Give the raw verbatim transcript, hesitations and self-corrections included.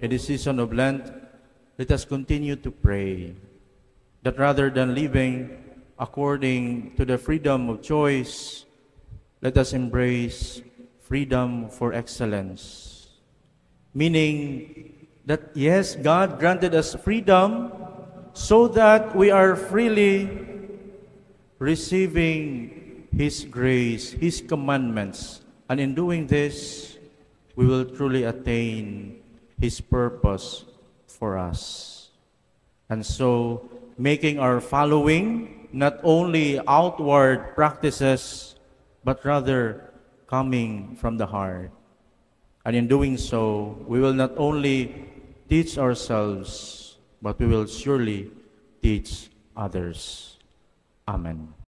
in the season of Lent, let us continue to pray that rather than living according to the freedom of choice, let us embrace freedom for excellence. Meaning that, yes, God granted us freedom so that we are freely receiving His grace, His commandments. And in doing this, we will truly attain His purpose for us. And so, making our following not only outward practices, but rather coming from the heart. And in doing so, we will not only teach ourselves, but we will surely teach others. Amen.